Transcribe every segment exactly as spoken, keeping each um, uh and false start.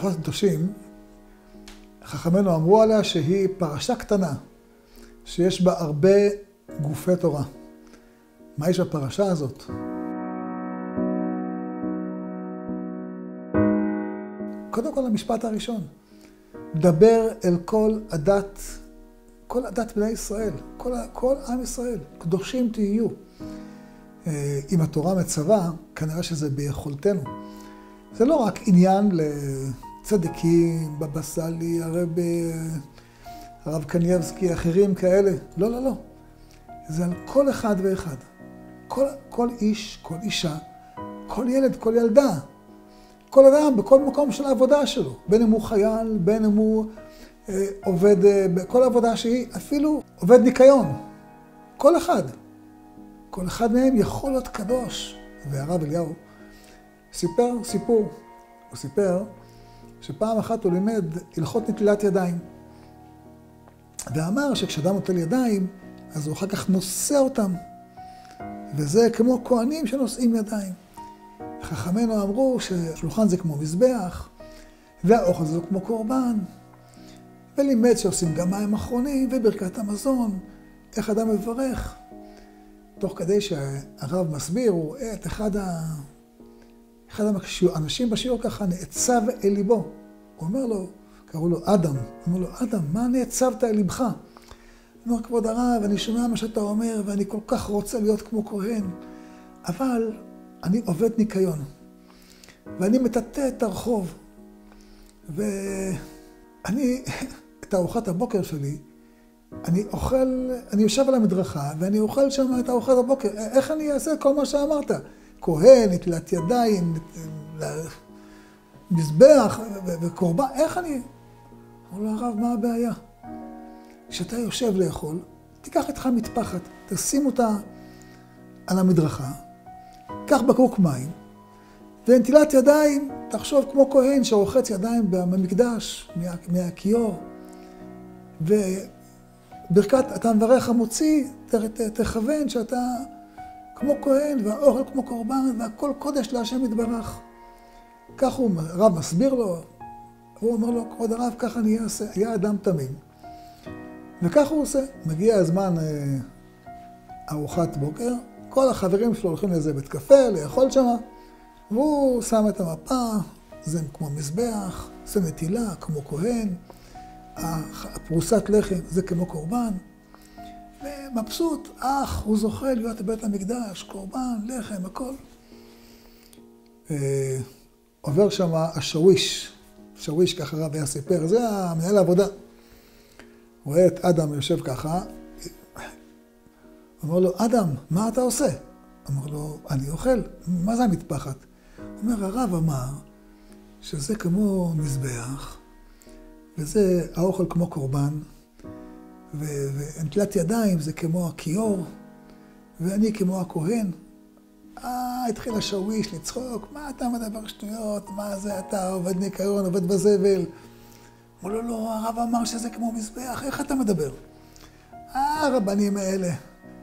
פרשת קדושים, חכמינו אמרו עליה שהיא פרשה קטנה, שיש בה הרבה גופי תורה. מה יש בפרשה הזאת? קודם כל המשפט הראשון, דבר אל כל הדת, כל הדת בני ישראל, כל, כל עם ישראל, קדושים תהיו. אם התורה מצווה, כנראה שזה ביכולתנו. זה לא רק עניין לצדיקים, בבא סאלי, הרב, הרב קניבסקי, אחרים כאלה. לא, לא, לא. זה על כל אחד ואחד. כל, כל איש, כל אישה, כל ילד, כל ילדה. כל אדם בכל מקום של העבודה שלו. בין אם הוא חייל, בין אם הוא אה, עובד אה, בכל עבודה שהיא, אפילו עובד ניקיון. כל אחד. כל אחד מהם יכול להיות קדוש. והרב אליהו סיפר סיפור. הוא סיפר שפעם אחת הוא לימד הלכות נטילת ידיים. ואמר שכשאדם נוטל ידיים, אז הוא אחר כך נושא אותם. וזה כמו כהנים שנושאים ידיים. חכמינו אמרו ששולחן זה כמו מזבח, והאוכל זה כמו קורבן. ולימד שעושים גם מים אחרונים וברכת המזון, איך אדם מברך. תוך כדי שהרב מסביר, הוא רואה את אחד, ה... אחד האנשים בשיעור ככה נעצב אל ליבו. הוא אומר לו, קראו לו אדם, הוא אומר לו, אדם, מה נעצבת אל ליבך? הוא אומר, כבוד הרב, אני שומע מה שאתה אומר, ואני כל כך רוצה להיות כמו כהן, אבל אני עובד ניקיון, ואני מטאטא את הרחוב, ואני, את ארוחת הבוקר שלי, אני אוכל, אני יושב על המדרכה, ואני אוכל שם את ארוחת הבוקר. איך אני אעשה כל מה שאמרת? כהן, נטילת ידיים, מזבח וקורבן, איך אני? אמר לו הרב, מה הבעיה? כשאתה יושב לאכול, תיקח איתך מטפחת, תשים אותה על המדרכה, קח בקבוק מים, ונטילת ידיים, תחשוב כמו כהן שרוחץ ידיים במקדש, מהכיור, וברכת, אתה מברך המוציא, תכוון שאתה כמו כהן, והאוכל כמו קורבן, והכל קודש להשם יתברך. כך הוא, הרב מסביר לו, הוא אומר לו, כבוד הרב, ככה אני אעשה, היה אדם תמים. וכך הוא עושה. מגיע הזמן אה, ארוחת בוקר, כל החברים שלו הולכים לאיזה בית קפה, לאכול שמה, והוא שם את המפה, זה כמו מזבח, זה נטילה, כמו כהן, הפרוסת לחם, זה כמו קורבן, ומבסוט, אך, הוא זוכה להיות בבית המקדש, קורבן, לחם, הכל. אה, עובר שם השוויש, שוויש ככה רב היה סיפר, זה המנהל העבודה. הוא רואה את אדם יושב ככה, הוא אומר לו, אדם, מה אתה עושה? אמר לו, אני אוכל. מה זה המטפחת? הוא אומר, הרב אמר שזה כמו מזבח, וזה האוכל כמו קורבן, ונטילת ידיים זה כמו הכיור, ואני כמו הכהן. אה, התחיל השוויש לצחוק, מה אתה מדבר שטויות? מה זה אתה עובד ניקיון, עובד בזבל? אמר לו, לא, הרב אמר שזה כמו מזבח, איך אתה מדבר? אה, הרבנים האלה.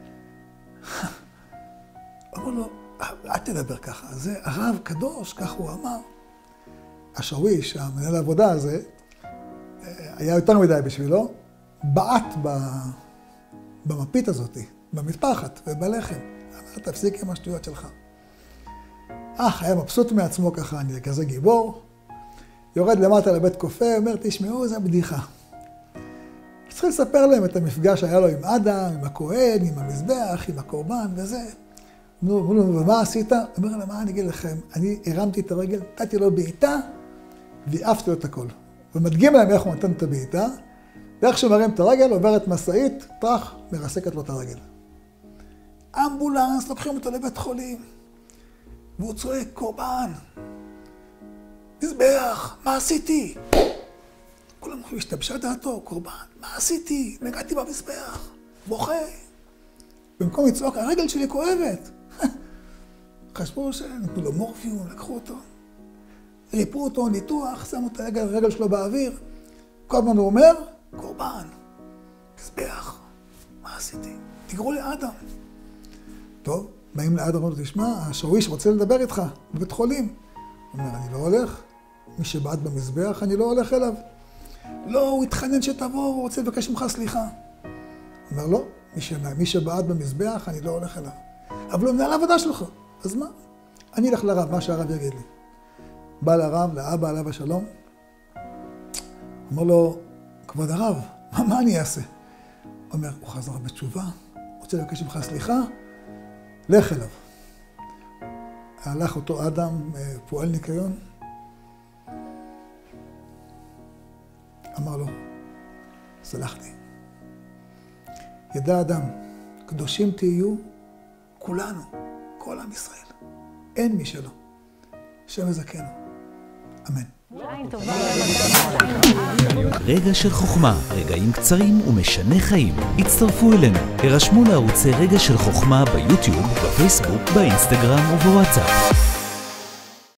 אמר לו, אל תדבר ככה, זה הרב קדוש, כך הוא אמר. השוויש, המנהל העבודה הזה, היה יותר מדי בשבילו, בעט במפית הזאת, במטפחת ובלחם. אמר, תפסיק עם השטויות שלך. אך, היה מבסוט מעצמו ככה, אני כזה גיבור. יורד למטה לבית קופה, אומר, תשמעו, זה בדיחה. צריך לספר להם את המפגש שהיה לו עם אדם, עם הכהן, עם המזבח, עם הקורבן וזה. אמרו לו, ומה עשית? אומר לה, מה אני אגיד לכם? אני הרמתי את הרגל, נתתי לו בעיטה, ועפתי לו את הכל. ומדגים להם איך הוא נתן את הבעיטה, ואיך שהוא מרים את הרגל, עוברת מסעית, טרח, מרסקת לו את הרגל. אמבולנס, לוקחים אותו לבית חולים, והוא צועק, קורבן, מזבח, מה עשיתי? כולם השתבשה דעתו, קורבן, מה עשיתי? נגעתי במזבח, בוכה. במקום לצעוק, הרגל שלי כואבת. חשבו שנתנו לו מורפיום, לקחו אותו. ריפו אותו, ניתוח, שמו את הרגל שלו באוויר. כל הזמן הוא אומר, קורבן, מזבח, מה עשיתי? תגרו לאדם. טוב, באים לאדם, אומרים לו, תשמע, השוויש רוצה לדבר איתך בבית חולים. הוא אומר, אני לא הולך, מי שבעט במזבח, אני לא הולך אליו. לא, הוא התחנן שתבוא, הוא רוצה לבקש ממך סליחה. הוא אומר, לא, מי, ש... מי שבעט במזבח, אני לא הולך אליו. אבל הוא מנהל העבודה שלך, אז מה? אני אלך לרב, מה שהרב יגיד לי. בא לרב, לאבא, עליו השלום. אומר לו, כבוד הרב, מה, מה אני אעשה? הוא אומר, הוא חזר בתשובה, רוצה לבקש ממך סליחה, לך אליו. הלך אותו אדם, פועל ניקיון, אמר לו, סלחתי. ידע אדם, קדושים תהיו כולנו, כל עם ישראל. אין מי שלא. השם יזכנו. אמן. רגע של חוכמה, רגעים קצרים ומשנה חיים. הצטרפו אלינו, הרשמו לערוצי רגע של חוכמה ביוטיוב, בפייסבוק, באינסטגרם ובוואטסאפ.